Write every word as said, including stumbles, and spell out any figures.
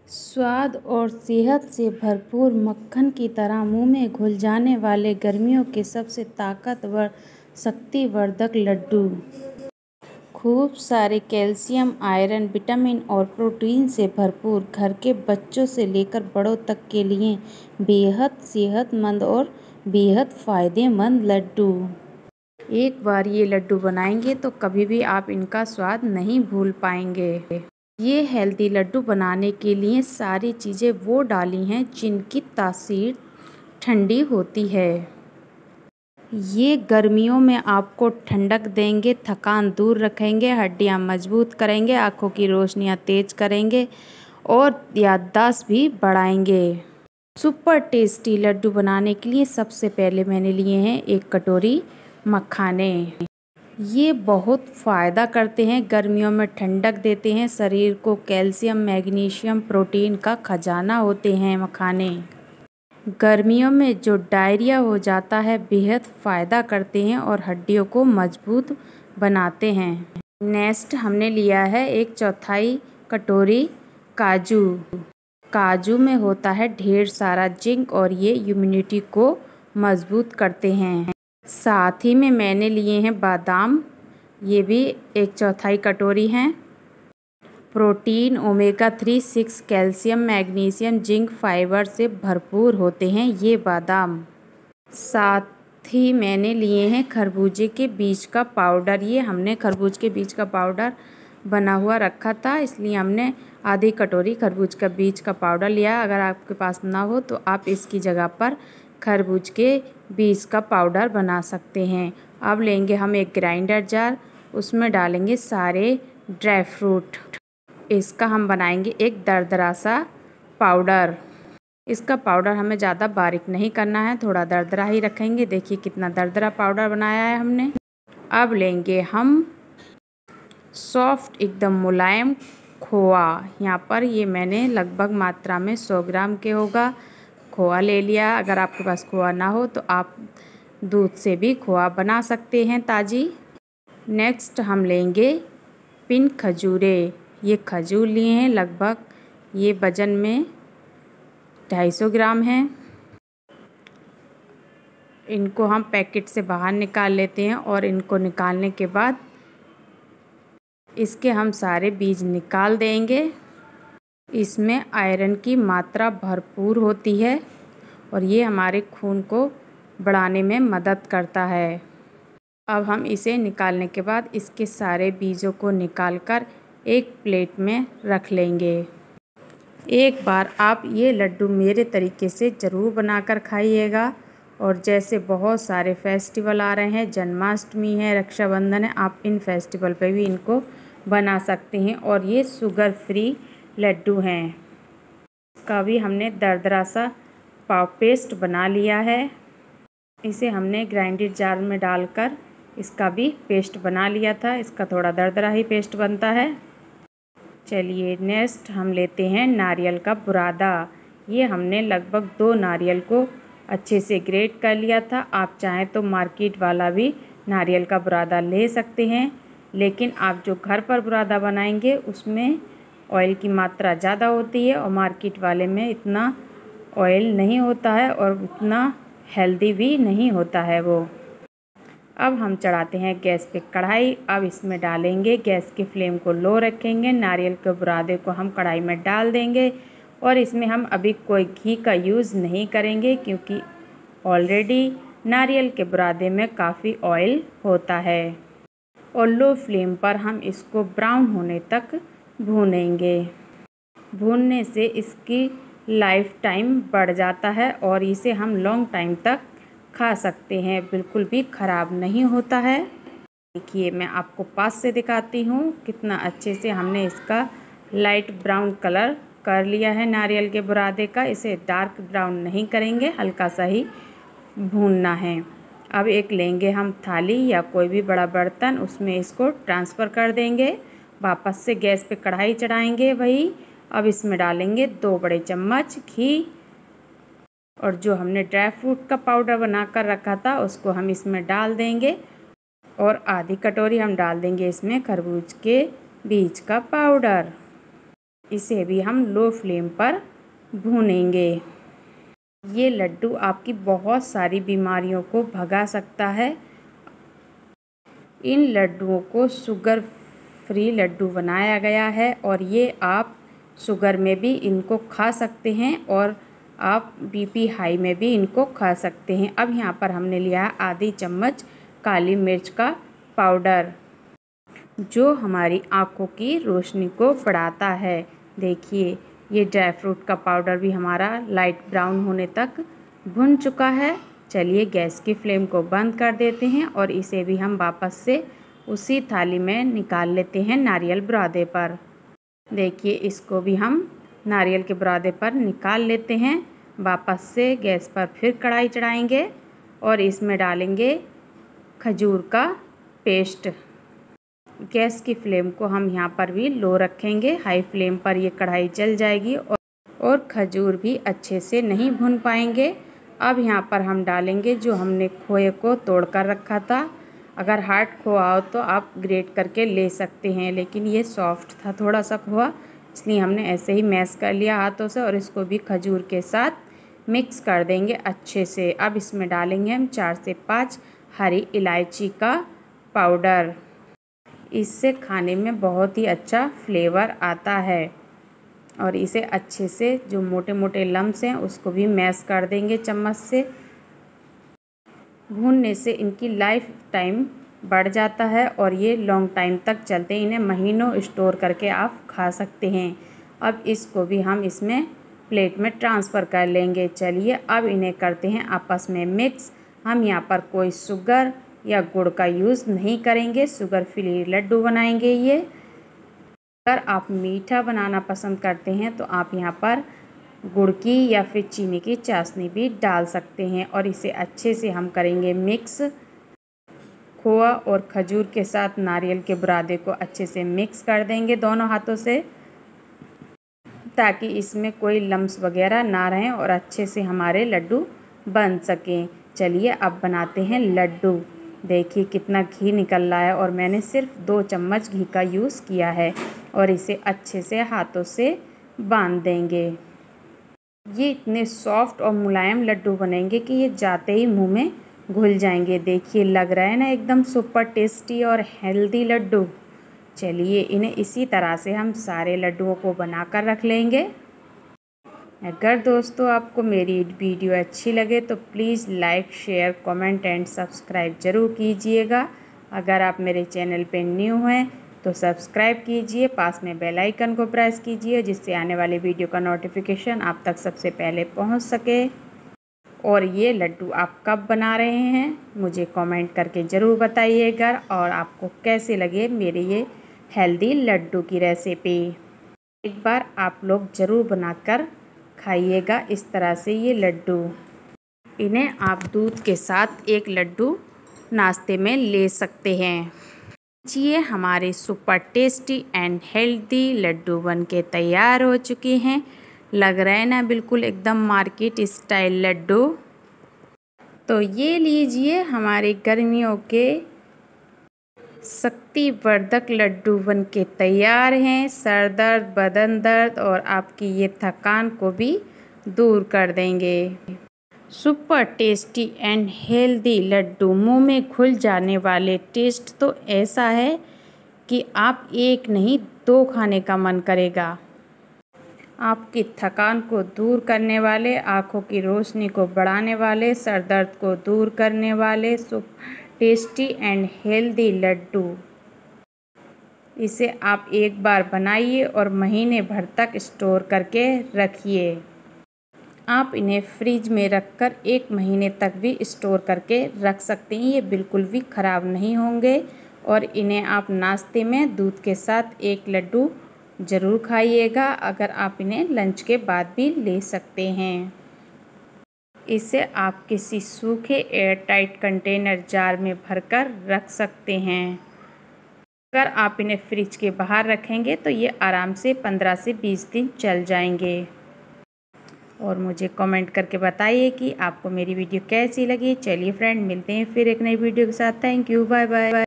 स्वाद और सेहत से भरपूर मक्खन की तरह मुंह में घुल जाने वाले गर्मियों के सबसे ताकतवर शक्तिवर्धक लड्डू। खूब सारे कैल्शियम, आयरन, विटामिन और प्रोटीन से भरपूर घर के बच्चों से लेकर बड़ों तक के लिए बेहद सेहतमंद और बेहद फ़ायदेमंद लड्डू। एक बार ये लड्डू बनाएंगे तो कभी भी आप इनका स्वाद नहीं भूल पाएंगे। ये हेल्दी लड्डू बनाने के लिए सारी चीज़ें वो डाली हैं जिनकी तासीर ठंडी होती है। ये गर्मियों में आपको ठंडक देंगे, थकान दूर रखेंगे, हड्डियां मजबूत करेंगे, आँखों की रोशनियां तेज करेंगे और याददाश्त भी बढ़ाएंगे। सुपर टेस्टी लड्डू बनाने के लिए सबसे पहले मैंने लिए हैं एक कटोरी मखाने। ये बहुत फ़ायदा करते हैं, गर्मियों में ठंडक देते हैं, शरीर को कैल्शियम, मैग्नीशियम, प्रोटीन का खजाना होते हैं मखाने। गर्मियों में जो डायरिया हो जाता है बेहद फ़ायदा करते हैं और हड्डियों को मजबूत बनाते हैं। नेक्स्ट हमने लिया है एक चौथाई कटोरी काजू। काजू में होता है ढेर सारा जिंक और ये इम्यूनिटी को मजबूत करते हैं। साथ ही में मैंने लिए हैं बादाम, ये भी एक चौथाई कटोरी हैं। Protein, omega three, six, calcium, magnesium, zinc, fibre से भरपूर होते हैं ये बादाम। साथ ही मैंने लिए हैं खरबूजे के बीज का पाउडर। ये हमने खरबूज के बीज का पाउडर बना हुआ रखा था, इसलिए हमने आधी कटोरी खरबूज का बीज का पाउडर लिया। अगर आपके पास ना हो तो आप इसकी जगह पर खरबूज के बीज का पाउडर बना सकते हैं। अब लेंगे हम एक ग्राइंडर जार, उसमें डालेंगे सारे ड्राई फ्रूट। इसका हम बनाएंगे एक दरदरा सा पाउडर। इसका पाउडर हमें ज़्यादा बारीक नहीं करना है, थोड़ा दरदरा ही रखेंगे। देखिए कितना दरदरा पाउडर बनाया है हमने। अब लेंगे हम सॉफ्ट एकदम मुलायम खोआ। यहाँ पर ये मैंने लगभग मात्रा में सौ ग्राम के होगा खोआ ले लिया। अगर आपके पास खोआ ना हो तो आप दूध से भी खोआ बना सकते हैं ताज़ी। नेक्स्ट हम लेंगे पिन खजूरें। ये खजूर लिए हैं, लगभग ये वज़न में ढाई सौ ग्राम है। इनको हम पैकेट से बाहर निकाल लेते हैं और इनको निकालने के बाद इसके हम सारे बीज निकाल देंगे। इसमें आयरन की मात्रा भरपूर होती है और ये हमारे खून को बढ़ाने में मदद करता है। अब हम इसे निकालने के बाद इसके सारे बीजों को निकालकर एक प्लेट में रख लेंगे। एक बार आप ये लड्डू मेरे तरीके से ज़रूर बनाकर खाइएगा। और जैसे बहुत सारे फेस्टिवल आ रहे हैं, जन्माष्टमी है, रक्षाबंधन है, आप इन फेस्टिवल पे भी इनको बना सकते हैं। और ये शुगर फ्री लड्डू हैं। इसका भी हमने दरदरा सा पाव पेस्ट बना लिया है। इसे हमने ग्राइंडर जार में डालकर इसका भी पेस्ट बना लिया था। इसका थोड़ा दरदरा ही पेस्ट बनता है। चलिए नेक्स्ट हम लेते हैं नारियल का बुरादा। ये हमने लगभग दो नारियल को अच्छे से ग्रेट कर लिया था। आप चाहें तो मार्केट वाला भी नारियल का बुरादा ले सकते हैं, लेकिन आप जो घर पर बुरादा बनाएंगे उसमें ऑयल की मात्रा ज़्यादा होती है और मार्केट वाले में इतना ऑयल नहीं होता है और उतना हेल्दी भी नहीं होता है वो। अब हम चढ़ाते हैं गैस पे कढ़ाई। अब इसमें डालेंगे, गैस की फ्लेम को लो रखेंगे, नारियल के बुरादे को हम कढ़ाई में डाल देंगे। और इसमें हम अभी कोई घी का यूज़ नहीं करेंगे क्योंकि ऑलरेडी नारियल के बुरादे में काफ़ी ऑयल होता है। और लो फ्लेम पर हम इसको ब्राउन होने तक भूनेंगे। भूनने से इसकी लाइफ टाइम बढ़ जाता है और इसे हम लॉन्ग टाइम तक खा सकते हैं, बिल्कुल भी ख़राब नहीं होता है। देखिए मैं आपको पास से दिखाती हूँ कितना अच्छे से हमने इसका लाइट ब्राउन कलर कर लिया है नारियल के बुरादे का। इसे डार्क ब्राउन नहीं करेंगे, हल्का सा ही भूनना है। अब एक लेंगे हम थाली या कोई भी बड़ा बर्तन, उसमें इसको ट्रांसफ़र कर देंगे। वापस से गैस पे कढ़ाई चढ़ाएंगे वही। अब इसमें डालेंगे दो बड़े चम्मच घी और जो हमने ड्राई फ्रूट का पाउडर बना कर रखा था उसको हम इसमें डाल देंगे। और आधी कटोरी हम डाल देंगे इसमें खरबूज के बीज का पाउडर। इसे भी हम लो फ्लेम पर भूनेंगे। ये लड्डू आपकी बहुत सारी बीमारियों को भगा सकता है। इन लड्डुओं को शुगर फ्री लड्डू बनाया गया है और ये आप शुगर में भी इनको खा सकते हैं और आप बीपी हाई में भी इनको खा सकते हैं। अब यहाँ पर हमने लिया है आधी चम्मच काली मिर्च का पाउडर, जो हमारी आँखों की रोशनी को बढ़ाता है। देखिए, ये ड्राई फ्रूट का पाउडर भी हमारा लाइट ब्राउन होने तक भुन चुका है। चलिए गैस की फ्लेम को बंद कर देते हैं और इसे भी हम वापस से उसी थाली में निकाल लेते हैं नारियल बुरादे पर। देखिए, इसको भी हम नारियल के बुरादे पर निकाल लेते हैं। वापस से गैस पर फिर कढ़ाई चढ़ाएंगे और इसमें डालेंगे खजूर का पेस्ट। गैस की फ्लेम को हम यहाँ पर भी लो रखेंगे, हाई फ्लेम पर ये कढ़ाई जल जाएगी और, और खजूर भी अच्छे से नहीं भून पाएंगे। अब यहाँ पर हम डालेंगे जो हमने खोए को तोड़ कर रखा था। अगर हार्ड खोआ हो तो आप ग्रेट करके ले सकते हैं, लेकिन ये सॉफ्ट था थोड़ा सा खोआ, इसलिए हमने ऐसे ही मैश कर लिया हाथों से और इसको भी खजूर के साथ मिक्स कर देंगे अच्छे से। अब इसमें डालेंगे हम चार से पाँच हरी इलायची का पाउडर। इससे खाने में बहुत ही अच्छा फ्लेवर आता है और इसे अच्छे से जो मोटे मोटे लम्स हैं उसको भी मैश कर देंगे चम्मच से। भूनने से इनकी लाइफ टाइम बढ़ जाता है और ये लॉन्ग टाइम तक चलते हैं, इन्हें महीनों स्टोर करके आप खा सकते हैं। अब इसको भी हम इसमें प्लेट में ट्रांसफ़र कर लेंगे। चलिए अब इन्हें करते हैं आपस में मिक्स। हम यहाँ पर कोई शुगर या गुड़ का यूज़ नहीं करेंगे, शुगर फ्री लड्डू बनाएंगे ये। अगर आप मीठा बनाना पसंद करते हैं तो आप यहाँ पर गुड़ की या फिर चीनी की चाशनी भी डाल सकते हैं और इसे अच्छे से हम करेंगे मिक्स। खोआ और खजूर के साथ नारियल के बुरादे को अच्छे से मिक्स कर देंगे दोनों हाथों से, ताकि इसमें कोई लम्स वगैरह ना रहें और अच्छे से हमारे लड्डू बन सकें। चलिए अब बनाते हैं लड्डू। देखिए कितना घी निकल रहा है और मैंने सिर्फ दो चम्मच घी का यूज़ किया है और इसे अच्छे से हाथों से बांध देंगे। ये इतने सॉफ्ट और मुलायम लड्डू बनेंगे कि ये जाते ही मुंह में घुल जाएंगे। देखिए लग रहा है ना एकदम सुपर टेस्टी और हेल्दी लड्डू। चलिए इन्हें इसी तरह से हम सारे लड्डुओं को बनाकर रख लेंगे। अगर दोस्तों आपको मेरी वीडियो अच्छी लगे तो please like, share, comment and subscribe ज़रूर कीजिएगा। अगर आप मेरे चैनल पे न्यू हैं तो सब्सक्राइब कीजिए, पास में बेल आइकन को प्रेस कीजिए जिससे आने वाले वीडियो का नोटिफिकेशन आप तक सबसे पहले पहुंच सके। और ये लड्डू आप कब बना रहे हैं मुझे कमेंट करके ज़रूर बताइएगा और आपको कैसे लगे मेरे ये हेल्दी लड्डू की रेसिपी। एक बार आप लोग ज़रूर बनाकर खाइएगा इस तरह से ये लड्डू। इन्हें आप दूध के साथ एक लड्डू नाश्ते में ले सकते हैं। ये हमारे super tasty and healthy laddoo बनके तैयार हो चुके हैं। लग रहा है ना बिल्कुल एकदम मार्केट स्टाइल लड्डू। तो ये लीजिए हमारे गर्मियों के शक्तिवर्धक लड्डू बनके तैयार हैं। सर दर्द, बदन दर्द और आपकी ये थकान को भी दूर कर देंगे। Super tasty and healthy laddoo, मुंह में घुल जाने वाले टेस्ट तो ऐसा है कि आप एक नहीं दो खाने का मन करेगा। आपकी थकान को दूर करने वाले, आँखों की रोशनी को बढ़ाने वाले, सर दर्द को दूर करने वाले super tasty and healthy laddoo. इसे आप एक बार बनाइए और महीने भर तक स्टोर करके रखिए। आप इन्हें फ्रिज में रखकर एक महीने तक भी स्टोर करके रख सकते हैं, ये बिल्कुल भी ख़राब नहीं होंगे। और इन्हें आप नाश्ते में दूध के साथ एक लड्डू ज़रूर खाइएगा। अगर आप इन्हें लंच के बाद भी ले सकते हैं। इसे आप किसी सूखे एयरटाइट कंटेनर जार में भरकर रख सकते हैं। अगर आप इन्हें फ्रिज के बाहर रखेंगे तो ये आराम से पंद्रह से बीस दिन चल जाएंगे। और मुझे कमेंट करके बताइए कि आपको मेरी वीडियो कैसी लगी। चलिए फ्रेंड, मिलते हैं फिर एक नई वीडियो के साथ। Thank you, bye bye.